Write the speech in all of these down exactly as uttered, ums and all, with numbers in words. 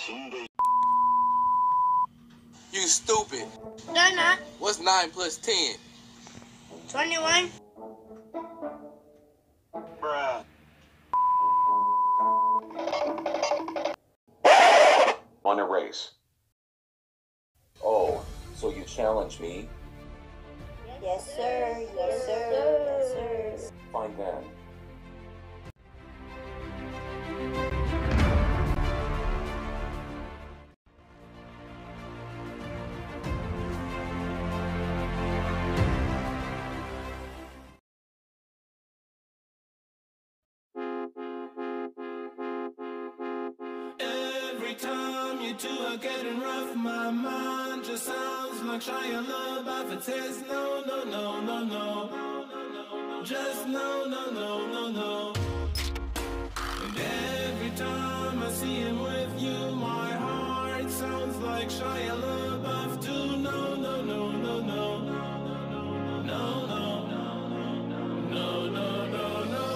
You stupid. No, not. What's nine plus ten? twenty-one. Bruh. On a race. Oh, so you challenge me? Yes, sir. Yes, sir. Yes, sir. Fine then. Every time you two are getting rough, my mind just sounds like Shia LaBeouf. It says no, no, no, no, no, just no, no, no, no, no. And every time I see him with you, my heart sounds like Shia LaBeouf too. No, no, no, no, no, no, no, no, no, no, no, no.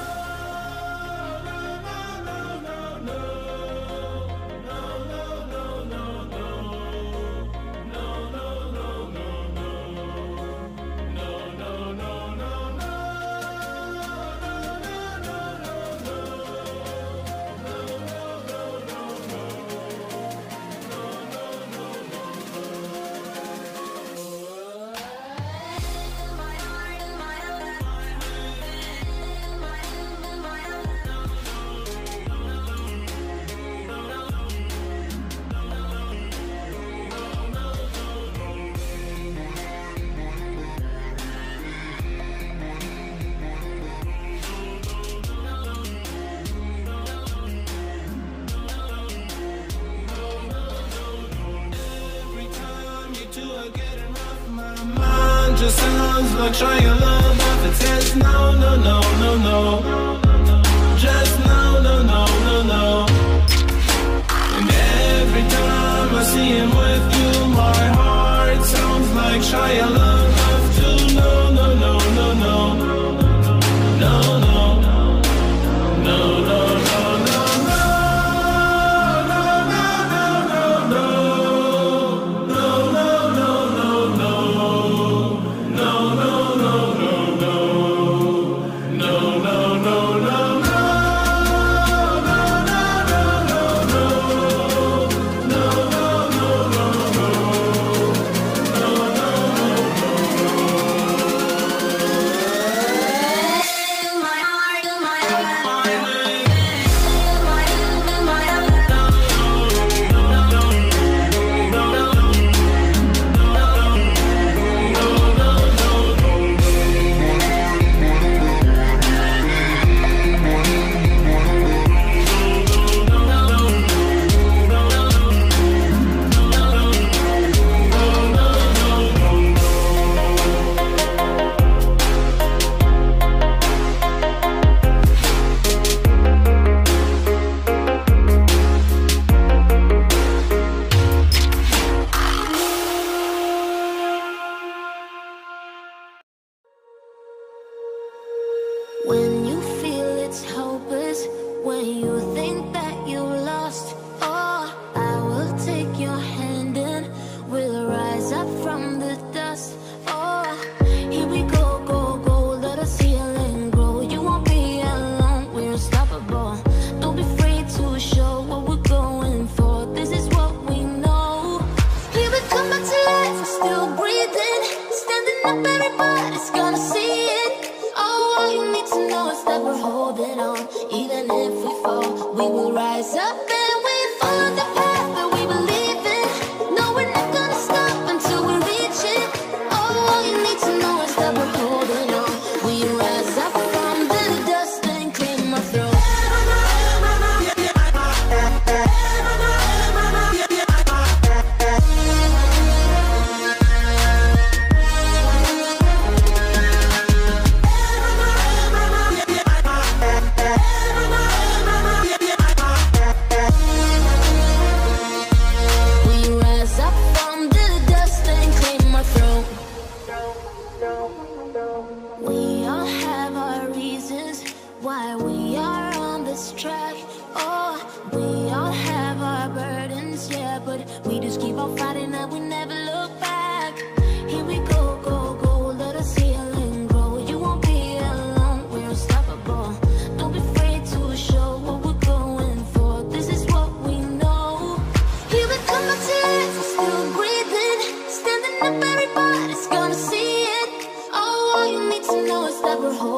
Just sounds like Shia LaBeouf. It says no, no, no, no, no, just no, no, no, no, no. And every time I see him with you, my heart sounds like Shia LaBeouf too. No, no, no, no, no, no, no, no, no, no, no. When you feel it's hopeless, when you think that you lost, oh, I will take your hand and we'll rise up from the dust. Oh, here we go, go, go, let us heal and grow. You won't be alone, we're unstoppable. Don't be afraid to show what we're going for. This is what we know. Here we come back to life, we're still breathing. Standing up, everybody's gonna see it. All you need to know is that we're holding on. Even if we fall, we will rise up and we follow the path that we believe in. No, we're not gonna stop until we reach it. All you need to know is that we're holding on. We rise up from the dust and clear my throat. Everybody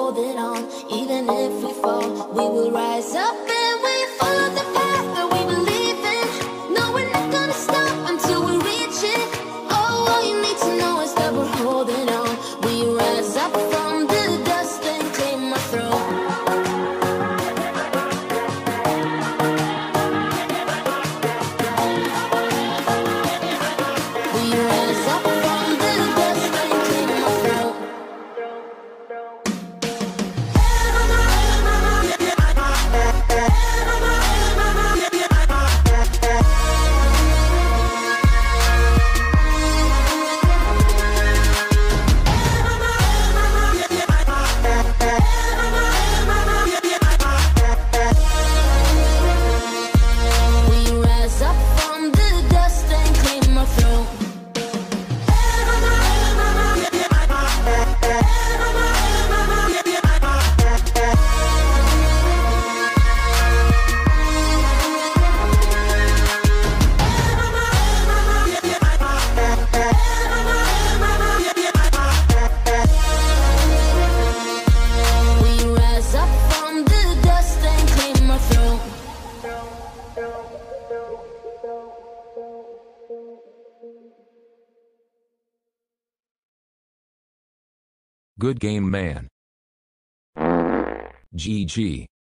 holding on. Even if we fall, we will rise up and we follow the path that we believe in. No, we're not gonna stop until we reach it. Oh, all you need to know is that we're holding on. We rise up from the dust and claim our throne. We rise up from the dust and claim our throne. We rise up from the dust and claim our throne. We rise up from the dust and claim our throne. Good game, man. G G.